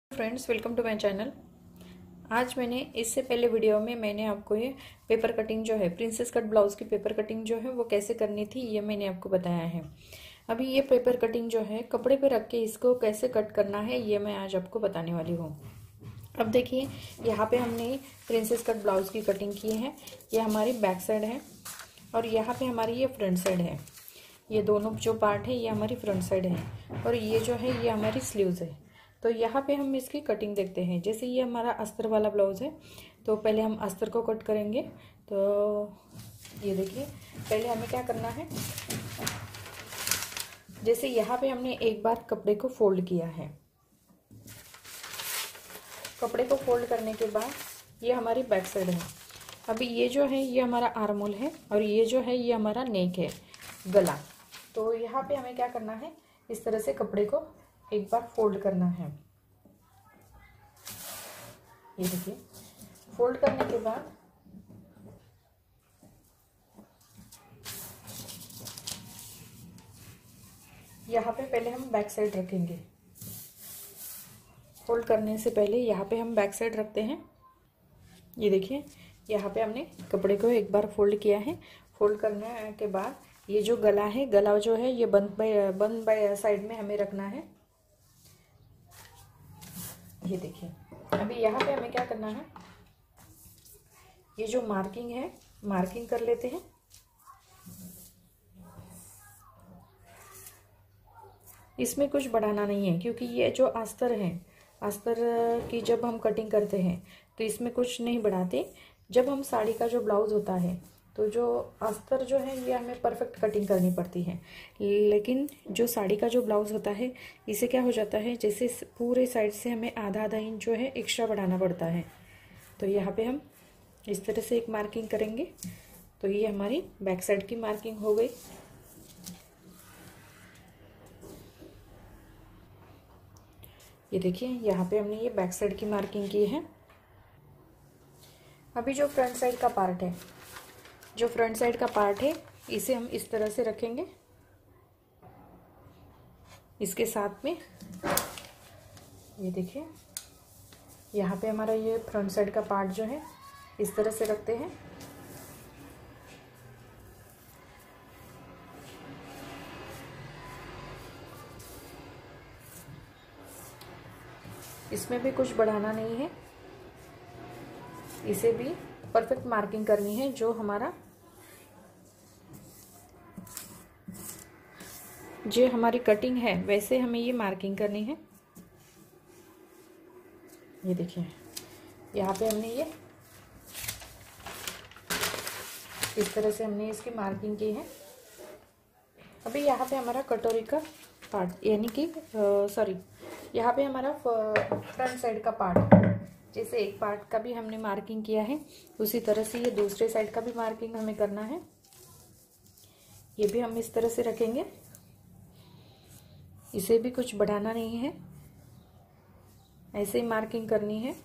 Friends, welcome to my channel. आज मैंने इससे पहले वीडियो में मैंने आपको ये पेपर कटिंग जो है प्रिंसेस कट ब्लाउज की पेपर कटिंग जो है वो कैसे करनी थी ये मैंने आपको बताया है। अभी ये पेपर कटिंग जो है कपड़े पे रख के इसको कैसे कट करना है ये मैं आज आपको बताने वाली हूँ। अब देखिए, यहाँ पे हमने प्रिंसेस कट ब्लाउज की कटिंग की है। ये हमारी बैक साइड है और यहाँ पे हमारी ये फ्रंट साइड है। ये दोनों जो पार्ट है ये हमारी फ्रंट साइड है और ये जो है ये हमारी स्लीव्स है। तो यहाँ पे हम इसकी कटिंग देखते हैं। जैसे ये हमारा अस्तर वाला ब्लाउज है तो पहले हम अस्तर को कट करेंगे। तो ये देखिए, पहले हमें क्या करना है, जैसे यहाँ पे हमने एक बार कपड़े को फोल्ड किया है। कपड़े को फोल्ड करने के बाद ये हमारी बैक साइड है। अभी ये जो है ये हमारा आर्म होल है और ये जो है ये हमारा नेक है, गला। तो यहाँ पे हमें क्या करना है, इस तरह से कपड़े को एक बार फोल्ड करना है। ये देखिए, फोल्ड करने के बाद यहाँ पे पहले हम बैक साइड रखेंगे। फोल्ड करने से पहले यहाँ पे हम बैक साइड रखते हैं। ये देखिए, यहाँ पे हमने कपड़े को एक बार फोल्ड किया है। फोल्ड करने के बाद ये जो गला है, गला जो है ये बंद बाय साइड में हमें रखना है। ये देखिए, अभी यहाँ पे हमें क्या करना है, ये जो मार्किंग है मार्किंग कर लेते हैं। इसमें कुछ बढ़ाना नहीं है क्योंकि ये जो अस्तर है, अस्तर की जब हम कटिंग करते हैं तो इसमें कुछ नहीं बढ़ाते। जब हम साड़ी का जो ब्लाउज होता है तो जो अस्तर जो है ये हमें परफेक्ट कटिंग करनी पड़ती है। लेकिन जो साड़ी का जो ब्लाउज होता है इसे क्या हो जाता है, जैसे पूरे साइड से हमें आधा आधा इंच जो है एक्स्ट्रा बढ़ाना पड़ता है। तो यहाँ पे हम इस तरह से एक मार्किंग करेंगे। तो ये हमारी बैक साइड की मार्किंग हो गई। ये देखिए, यहाँ पे हमने ये बैक साइड की मार्किंग की है। अभी जो फ्रंट साइड का पार्ट है, जो फ्रंट साइड का पार्ट है इसे हम इस तरह से रखेंगे। इसके साथ में ये देखिए, यहाँ पे हमारा ये फ्रंट साइड का पार्ट जो है इस तरह से रखते हैं। इसमें भी कुछ बढ़ाना नहीं है, इसे भी परफेक्ट मार्किंग करनी है। जो हमारी कटिंग है वैसे हमें ये मार्किंग करनी है। ये देखिए, यहाँ पे हमने ये इस तरह से हमने इसकी मार्किंग की है। अभी यहाँ पे हमारा कटोरी का पार्ट यानी कि यहाँ पे हमारा फ्रंट साइड का पार्ट, जैसे एक पार्ट का भी हमने मार्किंग किया है उसी तरह से ये दूसरे साइड का भी मार्किंग हमें करना है। ये भी हम इस तरह से रखेंगे, इसे भी कुछ बढ़ाना नहीं है, ऐसे ही मार्किंग करनी है।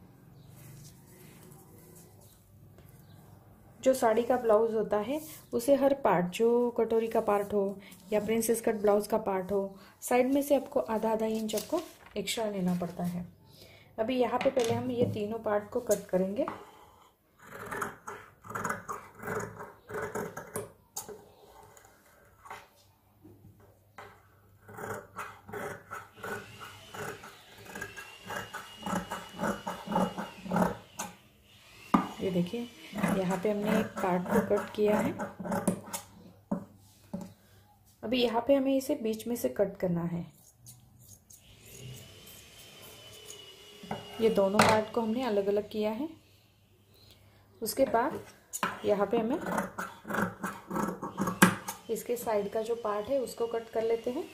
जो साड़ी का ब्लाउज होता है उसे हर पार्ट, जो कटोरी का पार्ट हो या प्रिंसेस कट ब्लाउज का पार्ट हो, साइड में से आपको आधा आधा इंच आपको एक्स्ट्रा लेना पड़ता है। अभी यहाँ पे पहले हम ये तीनों पार्ट को कट करेंगे। ये देखिए, यहाँ पे हमने एक पार्ट को कट किया है। अभी यहाँ पे हमें इसे बीच में से कट करना है। ये दोनों पार्ट को हमने अलग अलग किया है। उसके बाद यहाँ पे हमें इसके साइड का जो पार्ट है उसको कट कर लेते हैं।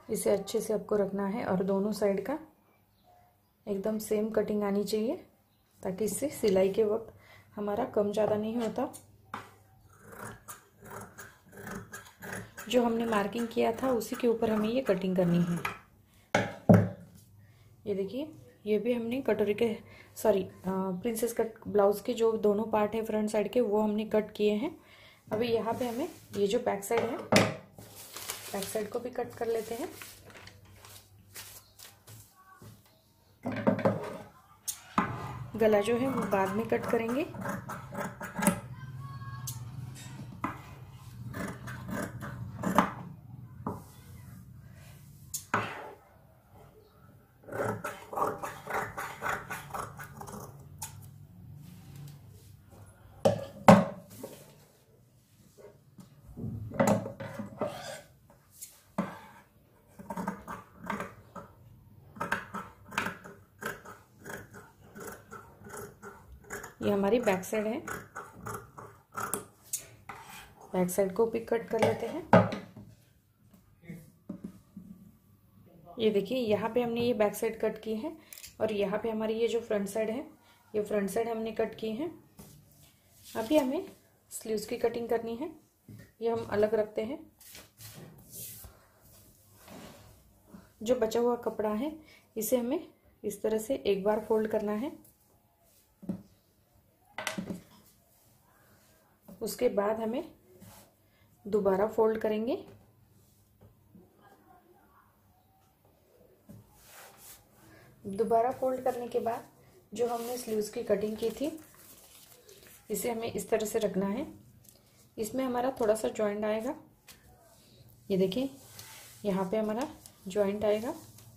इसे अच्छे से आपको रखना है और दोनों साइड का एकदम सेम कटिंग आनी चाहिए, ताकि इससे सिलाई के वक्त हमारा कम ज़्यादा नहीं होता। जो हमने मार्किंग किया था उसी के ऊपर हमें ये कटिंग करनी है। ये देखिए, ये भी हमने कटोरी के प्रिंसेस कट ब्लाउज के जो दोनों पार्ट है फ्रंट साइड के, वो हमने कट किए हैं। अभी यहाँ पे हमें ये जो बैक साइड है, बैक साइड को भी कट कर लेते हैं। गला जो है वो बाद में कट करेंगे। ये हमारी बैक साइड है, बैक साइड को भी कट कर लेते हैं। ये देखिए, यहाँ पे हमने ये बैक साइड कट की है और यहाँ पे हमारी ये जो फ्रंट साइड है, ये फ्रंट साइड हमने कट की है। अभी हमें स्लीव्स की कटिंग करनी है, ये हम अलग रखते हैं। जो बचा हुआ कपड़ा है इसे हमें इस तरह से एक बार फोल्ड करना है। उसके बाद हमें दोबारा फोल्ड करेंगे। दोबारा फोल्ड करने के बाद जो हमने स्लीव्स की कटिंग की थी, इसे हमें इस तरह से रखना है। इसमें हमारा थोड़ा सा जॉइंट आएगा, ये देखिए यहाँ पे हमारा जॉइंट आएगा।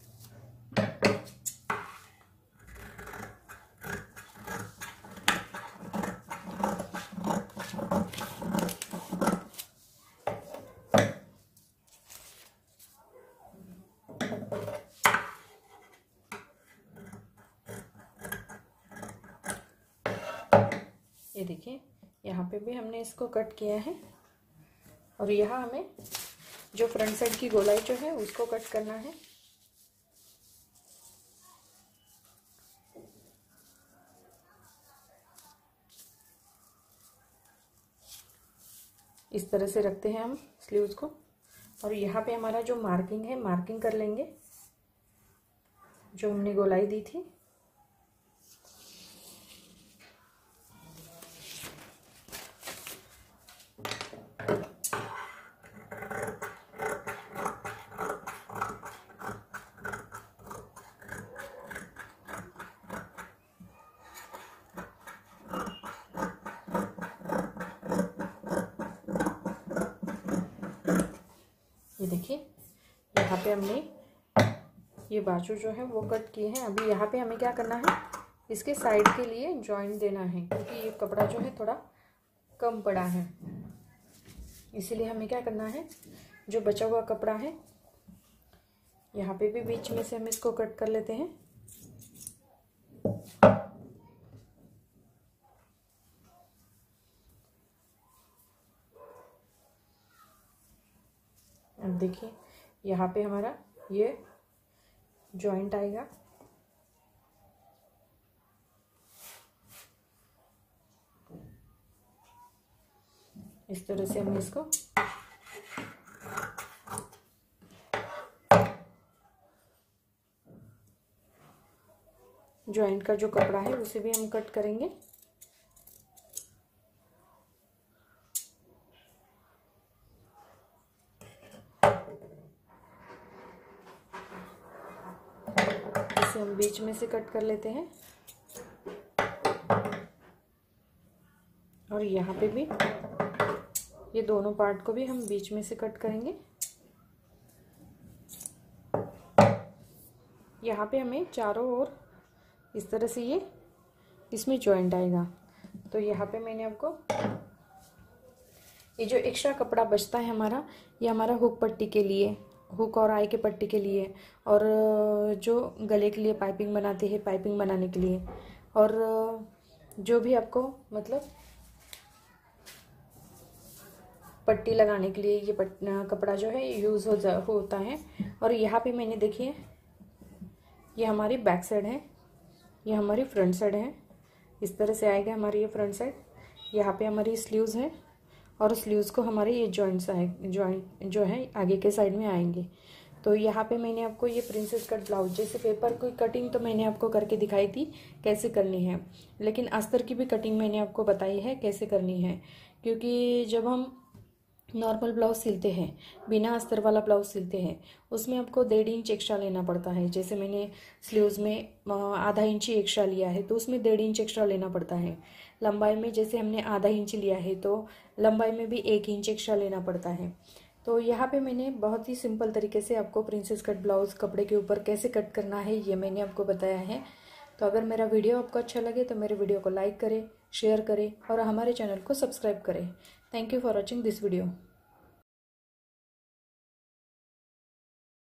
ये देखिए, यहाँ पे भी हमने इसको कट किया है और यहाँ हमें जो फ्रंट साइड की गोलाई जो है उसको कट करना है। इस तरह से रखते हैं हम स्लीव्स को और यहाँ पे हमारा जो मार्किंग है, मार्किंग कर लेंगे जो हमने गोलाई दी थी। ये देखिए, यहाँ पे हमने ये बाजू जो है वो कट किए हैं। अभी यहाँ पे हमें क्या करना है, इसके साइड के लिए जॉइंट देना है, क्योंकि ये कपड़ा जो है थोड़ा कम पड़ा है। इसीलिए हमें क्या करना है, जो बचा हुआ कपड़ा है यहाँ पे भी बीच में से हम इसको कट कर लेते हैं। अब देखिए, यहाँ पे हमारा ये जॉइंट आएगा। इस तरह से हम इसको जॉइंट का जो कपड़ा है उसे भी हम कट करेंगे। इसे हम बीच में से कट कर लेते हैं और यहाँ पे भी ये दोनों पार्ट को भी हम बीच में से कट करेंगे। यहाँ पे हमें चारों ओर इस तरह से ये इसमें जॉइंट आएगा। तो यहाँ पे मैंने आपको ये जो एक्स्ट्रा कपड़ा बचता है हमारा, ये हमारा हुक पट्टी के लिए, हुक और आई के पट्टी के लिए, और जो गले के लिए पाइपिंग बनाते हैं, पाइपिंग बनाने के लिए, और जो भी आपको मतलब पट्टी लगाने के लिए ये कपड़ा जो है यूज़ होता है। और यहाँ पे मैंने देखिए ये हमारी बैक साइड है, ये हमारी फ्रंट साइड है। इस तरह से आएगा हमारी ये फ्रंट साइड। यहाँ पे हमारी स्लीव्स है और स्लीव्स को हमारे ये जॉइंट जो है आगे के साइड में आएंगे। तो यहाँ पे मैंने आपको ये प्रिंसेस कट ब्लाउज, जैसे पेपर की कटिंग तो मैंने आपको करके दिखाई थी कैसे करनी है, लेकिन अस्तर की भी कटिंग मैंने आपको बताई है कैसे करनी है। क्योंकि जब हम नॉर्मल ब्लाउज सिलते हैं, बिना अस्तर वाला ब्लाउज सिलते हैं, उसमें आपको 1.5 इंच एक्स्ट्रा लेना पड़ता है। जैसे मैंने स्लीव्स में आधा इंच ही एक्स्ट्रा लिया है तो उसमें 1.5 इंच एक्स्ट्रा लेना पड़ता है। लंबाई में जैसे हमने आधा इंच लिया है तो लंबाई में भी 1 इंच एक्स्ट्रा लेना पड़ता है। तो यहाँ पे मैंने बहुत ही सिंपल तरीके से आपको प्रिंसेस कट ब्लाउज कपड़े के ऊपर कैसे कट करना है ये मैंने आपको बताया है। तो अगर मेरा वीडियो आपको अच्छा लगे तो मेरे वीडियो को लाइक करें, शेयर करें और हमारे चैनल को सब्सक्राइब करें। Thank you for watching this video.